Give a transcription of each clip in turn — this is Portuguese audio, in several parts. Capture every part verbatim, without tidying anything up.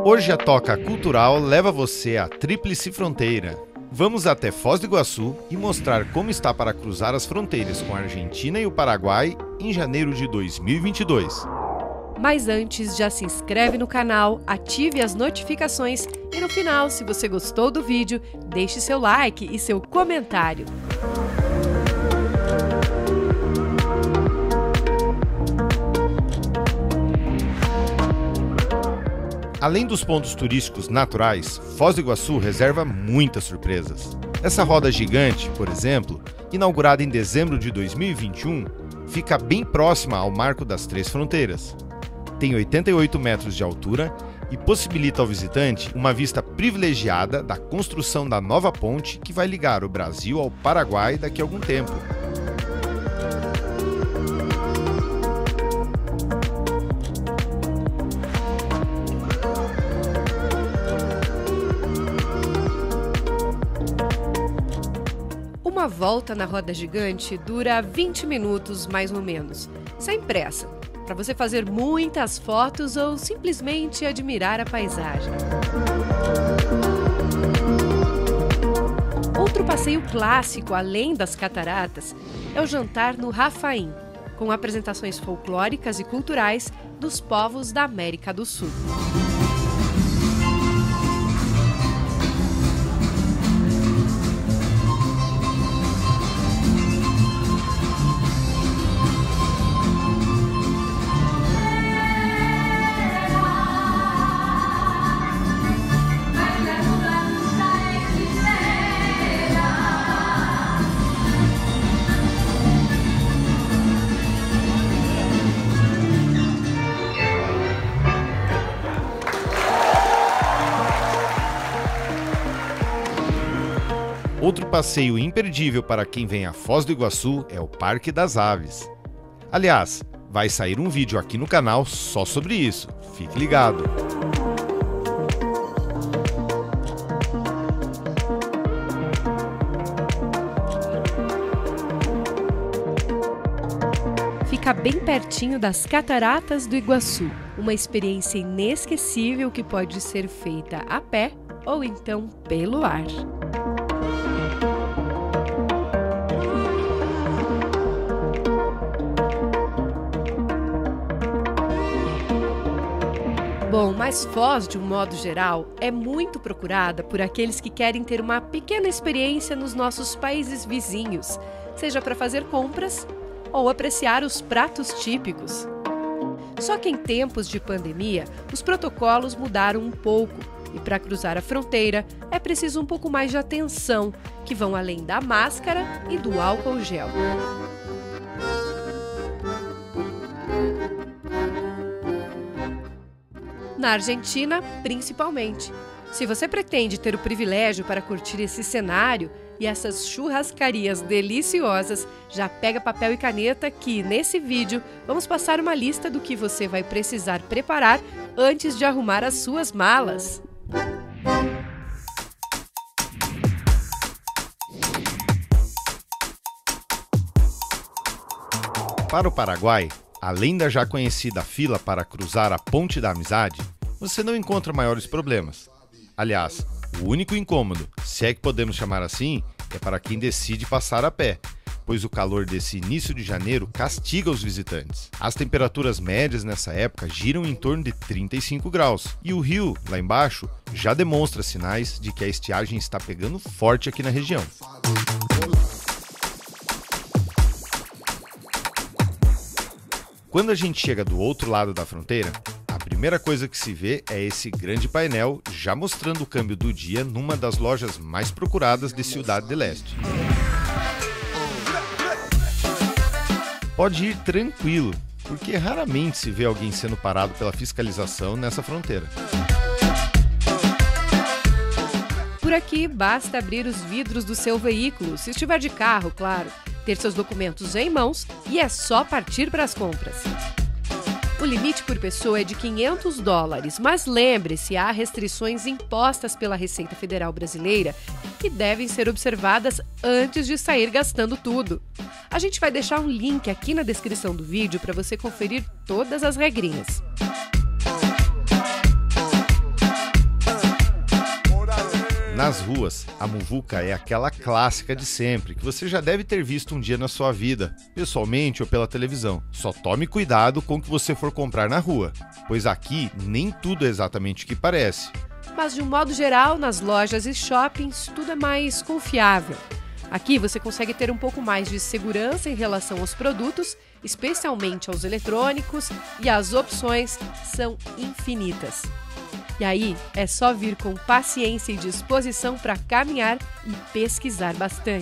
Hoje a Toca Cultural leva você à Tríplice Fronteira. Vamos até Foz do Iguaçu e mostrar como está para cruzar as fronteiras com a Argentina e o Paraguai em janeiro de dois mil e vinte e dois. Mas antes, já se inscreve no canal, ative as notificações e no final, se você gostou do vídeo, deixe seu like e seu comentário. Além dos pontos turísticos naturais, Foz do Iguaçu reserva muitas surpresas. Essa roda gigante, por exemplo, inaugurada em dezembro de dois mil e vinte e um, fica bem próxima ao Marco das Três Fronteiras. Tem oitenta e oito metros de altura e possibilita ao visitante uma vista privilegiada da construção da nova ponte que vai ligar o Brasil ao Paraguai daqui a algum tempo. Uma volta na roda gigante dura vinte minutos, mais ou menos, sem pressa, para você fazer muitas fotos ou simplesmente admirar a paisagem. Outro passeio clássico, além das cataratas, é o jantar no Rafaim, com apresentações folclóricas e culturais dos povos da América do Sul. Outro passeio imperdível para quem vem a Foz do Iguaçu é o Parque das Aves. Aliás, vai sair um vídeo aqui no canal só sobre isso, fique ligado! Fica bem pertinho das Cataratas do Iguaçu, uma experiência inesquecível que pode ser feita a pé ou então pelo ar. Bom, mas Foz, de um modo geral, é muito procurada por aqueles que querem ter uma pequena experiência nos nossos países vizinhos, seja para fazer compras ou apreciar os pratos típicos. Só que em tempos de pandemia, os protocolos mudaram um pouco e para cruzar a fronteira é preciso um pouco mais de atenção, que vão além da máscara e do álcool gel. Na Argentina, principalmente. Se você pretende ter o privilégio para curtir esse cenário e essas churrascarias deliciosas, já pega papel e caneta que, nesse vídeo, vamos passar uma lista do que você vai precisar preparar antes de arrumar as suas malas. Para o Paraguai, além da já conhecida fila para cruzar a Ponte da Amizade, você não encontra maiores problemas. Aliás, o único incômodo, se é que podemos chamar assim, é para quem decide passar a pé, pois o calor desse início de janeiro castiga os visitantes. As temperaturas médias nessa época giram em torno de trinta e cinco graus, e o rio, lá embaixo, já demonstra sinais de que a estiagem está pegando forte aqui na região. Quando a gente chega do outro lado da fronteira, a primeira coisa que se vê é esse grande painel já mostrando o câmbio do dia numa das lojas mais procuradas de Ciudad del Este. Pode ir tranquilo, porque raramente se vê alguém sendo parado pela fiscalização nessa fronteira. Por aqui, basta abrir os vidros do seu veículo, se estiver de carro, claro, ter seus documentos em mãos e é só partir para as compras. O limite por pessoa é de quinhentos dólares, mas lembre-se, há restrições impostas pela Receita Federal Brasileira que devem ser observadas antes de sair gastando tudo. A gente vai deixar um link aqui na descrição do vídeo para você conferir todas as regrinhas. Nas ruas, a muvuca é aquela clássica de sempre, que você já deve ter visto um dia na sua vida, pessoalmente ou pela televisão. Só tome cuidado com o que você for comprar na rua, pois aqui nem tudo é exatamente o que parece. Mas de um modo geral, nas lojas e shoppings, tudo é mais confiável. Aqui você consegue ter um pouco mais de segurança em relação aos produtos, especialmente aos eletrônicos, e as opções são infinitas. E aí, é só vir com paciência e disposição para caminhar e pesquisar bastante.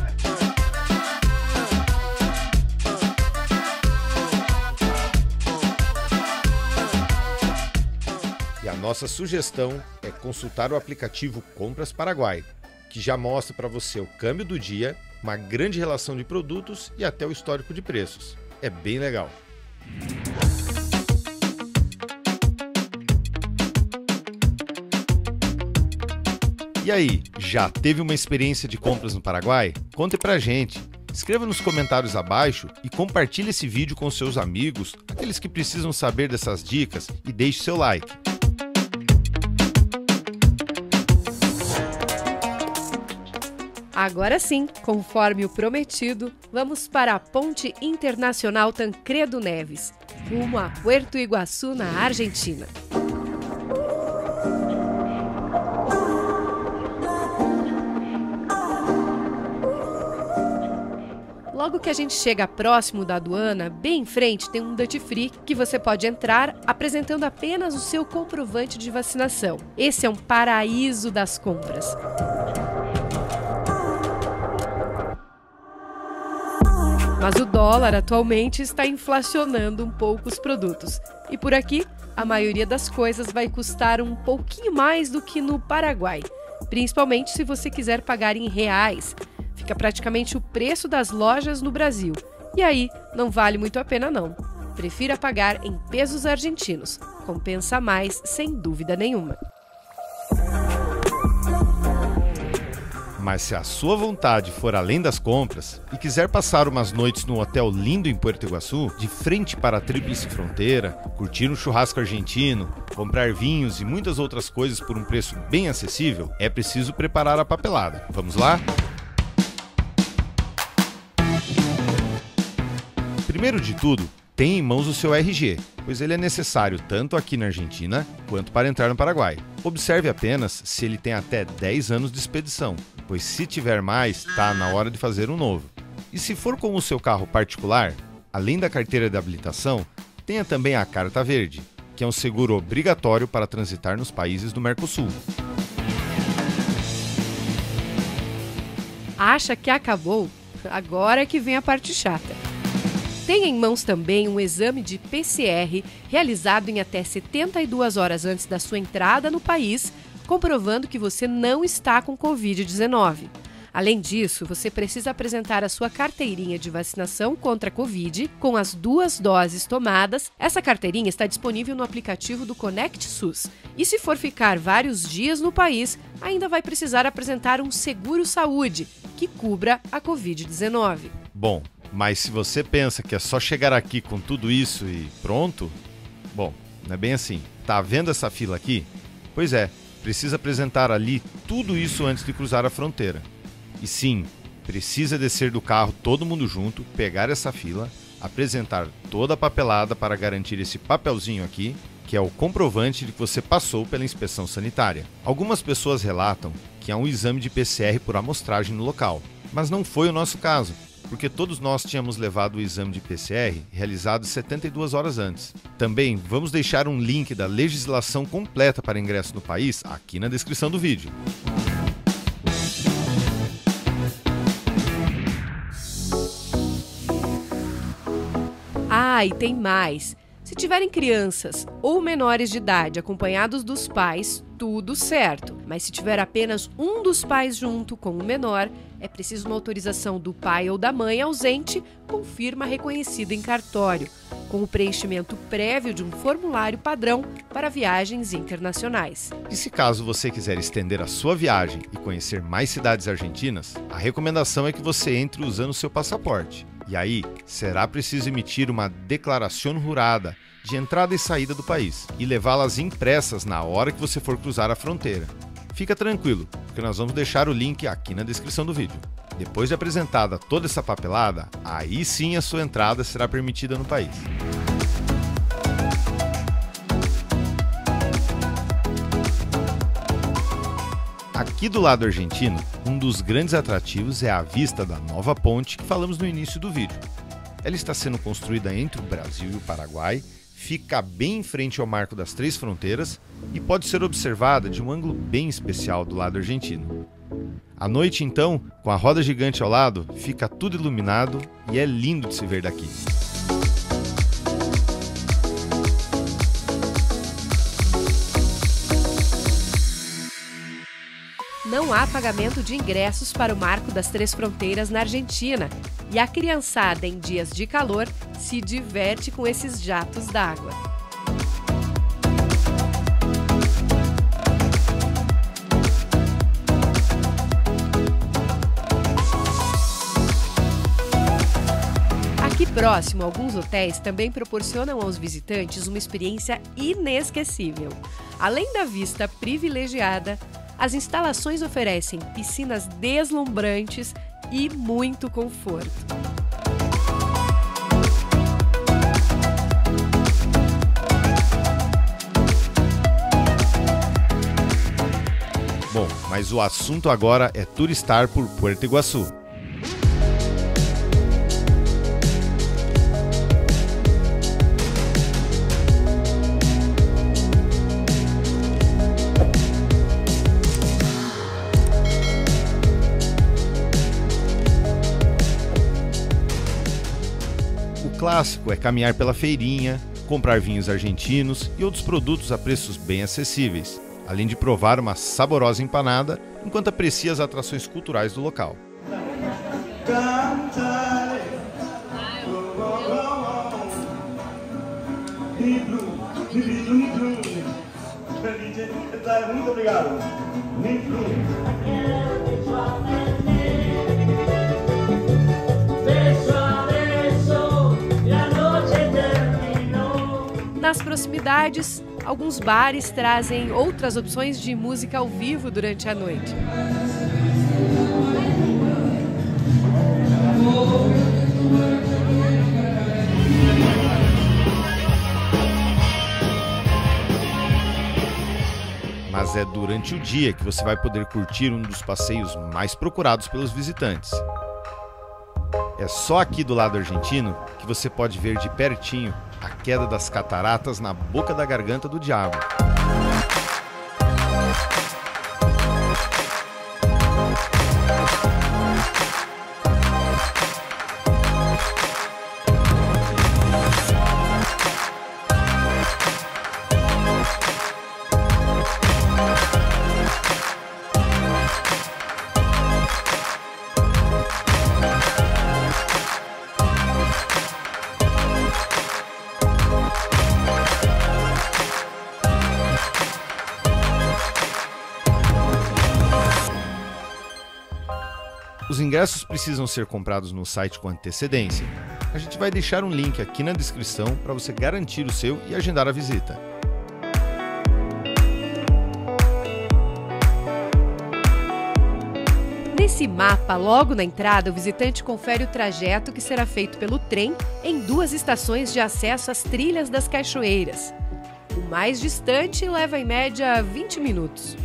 E a nossa sugestão é consultar o aplicativo Compras Paraguai, que já mostra para você o câmbio do dia, uma grande relação de produtos e até o histórico de preços. É bem legal. E aí, já teve uma experiência de compras no Paraguai? Conte pra gente. Escreva nos comentários abaixo e compartilhe esse vídeo com seus amigos, aqueles que precisam saber dessas dicas, e deixe seu like. Agora sim, conforme o prometido, vamos para a Ponte Internacional Tancredo Neves, rumo a Puerto Iguaçu, na Argentina. Logo que a gente chega próximo da aduana, bem em frente tem um duty free que você pode entrar apresentando apenas o seu comprovante de vacinação. Esse é um paraíso das compras. Mas o dólar atualmente está inflacionando um pouco os produtos. E por aqui, a maioria das coisas vai custar um pouquinho mais do que no Paraguai, principalmente se você quiser pagar em reais. Fica praticamente o preço das lojas no Brasil. E aí, não vale muito a pena não. Prefira pagar em pesos argentinos. Compensa mais, sem dúvida nenhuma. Mas se a sua vontade for além das compras e quiser passar umas noites num hotel lindo em Puerto Iguaçu, de frente para a Tríplice Fronteira, curtir um churrasco argentino, comprar vinhos e muitas outras coisas por um preço bem acessível, é preciso preparar a papelada. Vamos lá? Primeiro de tudo, tenha em mãos o seu R G, pois ele é necessário tanto aqui na Argentina quanto para entrar no Paraguai. Observe apenas se ele tem até dez anos de expedição, pois se tiver mais, está na hora de fazer um novo. E se for com o seu carro particular, além da carteira de habilitação, tenha também a Carta Verde, que é um seguro obrigatório para transitar nos países do Mercosul. Acha que acabou? Agora é que vem a parte chata. Tenha em mãos também um exame de P C R realizado em até setenta e duas horas antes da sua entrada no país, comprovando que você não está com covid dezenove. Além disso, você precisa apresentar a sua carteirinha de vacinação contra a Covid com as duas doses tomadas. Essa carteirinha está disponível no aplicativo do Conect SUS. E se for ficar vários dias no país, ainda vai precisar apresentar um seguro-saúde que cubra a covid dezenove. Bom, mas se você pensa que é só chegar aqui com tudo isso e pronto, bom, não é bem assim. Tá vendo essa fila aqui? Pois é, precisa apresentar ali tudo isso antes de cruzar a fronteira. E sim, precisa descer do carro todo mundo junto, pegar essa fila, apresentar toda a papelada para garantir esse papelzinho aqui, que é o comprovante de que você passou pela inspeção sanitária. Algumas pessoas relatam que há um exame de P C R por amostragem no local, mas não foi o nosso caso, porque todos nós tínhamos levado o exame de P C R realizado setenta e duas horas antes. Também vamos deixar um link da legislação completa para ingresso no país aqui na descrição do vídeo. Ah, e tem mais! Se tiverem crianças ou menores de idade acompanhados dos pais, tudo certo. Mas se tiver apenas um dos pais junto com o menor, é preciso uma autorização do pai ou da mãe ausente com firma reconhecida em cartório, com o preenchimento prévio de um formulário padrão para viagens internacionais. E se caso você quiser estender a sua viagem e conhecer mais cidades argentinas, a recomendação é que você entre usando seu passaporte. E aí, será preciso emitir uma declaração jurada de entrada e saída do país e levá-las impressas na hora que você for cruzar a fronteira. Fica tranquilo, porque nós vamos deixar o link aqui na descrição do vídeo. Depois de apresentada toda essa papelada, aí sim a sua entrada será permitida no país. Aqui do lado argentino, um dos grandes atrativos é a vista da nova ponte que falamos no início do vídeo. Ela está sendo construída entre o Brasil e o Paraguai, fica bem em frente ao Marco das Três Fronteiras e pode ser observada de um ângulo bem especial do lado argentino. À noite, então, com a roda gigante ao lado, fica tudo iluminado e é lindo de se ver daqui. Não há pagamento de ingressos para o Marco das Três Fronteiras na Argentina e a criançada, em dias de calor, se diverte com esses jatos d'água. Aqui próximo, alguns hotéis também proporcionam aos visitantes uma experiência inesquecível. Além da vista privilegiada, as instalações oferecem piscinas deslumbrantes e muito conforto. Bom, mas o assunto agora é turistar por Puerto Iguaçu. O clássico é caminhar pela feirinha, comprar vinhos argentinos e outros produtos a preços bem acessíveis, além de provar uma saborosa empanada enquanto aprecia as atrações culturais do local. Muito obrigado. Nas proximidades, alguns bares trazem outras opções de música ao vivo durante a noite. Mas é durante o dia que você vai poder curtir um dos passeios mais procurados pelos visitantes. É só aqui do lado argentino que você pode ver de pertinho a queda das cataratas na boca da garganta do diabo. Os ingressos precisam ser comprados no site com antecedência. A gente vai deixar um link aqui na descrição para você garantir o seu e agendar a visita. Nesse mapa, logo na entrada, o visitante confere o trajeto que será feito pelo trem em duas estações de acesso às trilhas das cachoeiras. O mais distante leva em média vinte minutos.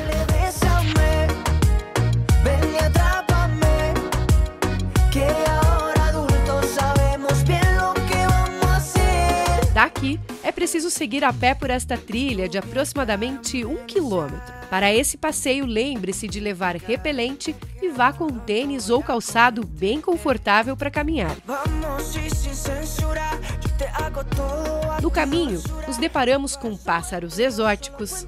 Daqui, é preciso seguir a pé por esta trilha de aproximadamente um quilômetro. Para esse passeio, lembre-se de levar repelente e vá com um tênis ou calçado bem confortável para caminhar. No caminho, nos deparamos com pássaros exóticos,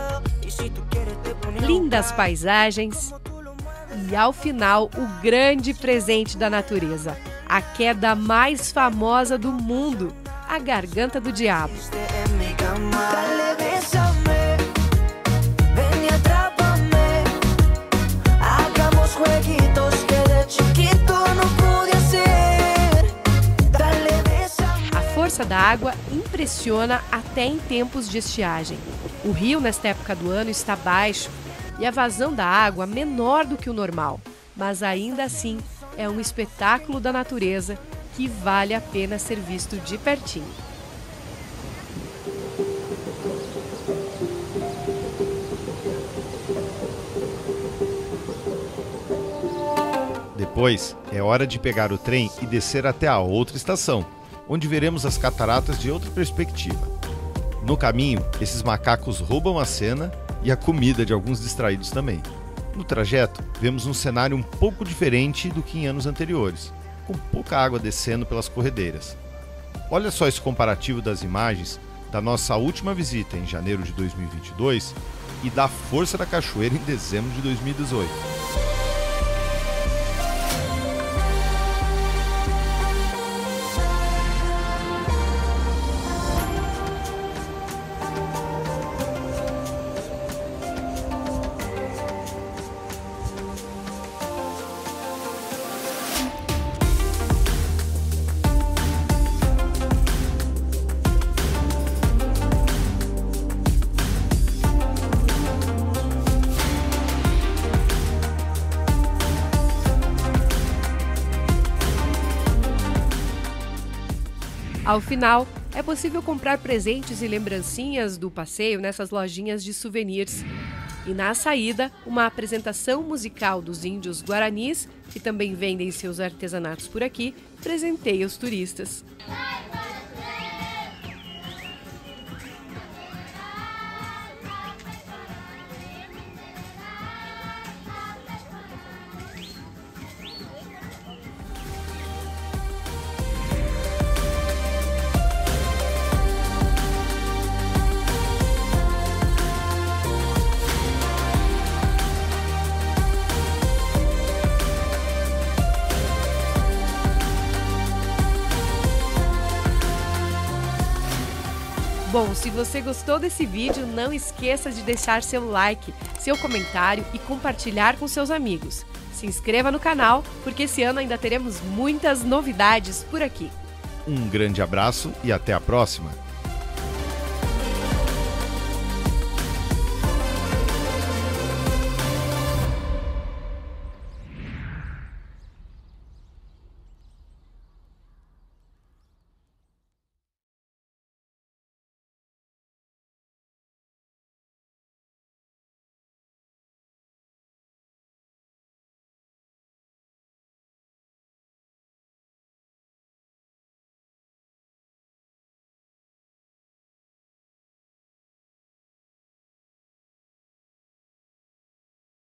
lindas paisagens e, ao final, o grande presente da natureza, a queda mais famosa do mundo, a Garganta do Diabo. A força da água impressiona até em tempos de estiagem. O rio, nesta época do ano, está baixo e a vazão da água menor do que o normal, mas ainda assim é um espetáculo da natureza que vale a pena ser visto de pertinho. Depois, é hora de pegar o trem e descer até a outra estação, onde veremos as cataratas de outra perspectiva. No caminho, esses macacos roubam a cena e a comida de alguns distraídos também. No trajeto, vemos um cenário um pouco diferente do que em anos anteriores, com pouca água descendo pelas corredeiras. Olha só esse comparativo das imagens da nossa última visita em janeiro de dois mil e vinte e dois e da força da cachoeira em dezembro de dois mil e dezoito. Ao final, é possível comprar presentes e lembrancinhas do passeio nessas lojinhas de souvenirs. E na saída, uma apresentação musical dos índios guaranis, que também vendem seus artesanatos por aqui, presenteia os turistas. Bom, se você gostou desse vídeo, não esqueça de deixar seu like, seu comentário e compartilhar com seus amigos. Se inscreva no canal, porque esse ano ainda teremos muitas novidades por aqui. Um grande abraço e até a próxima!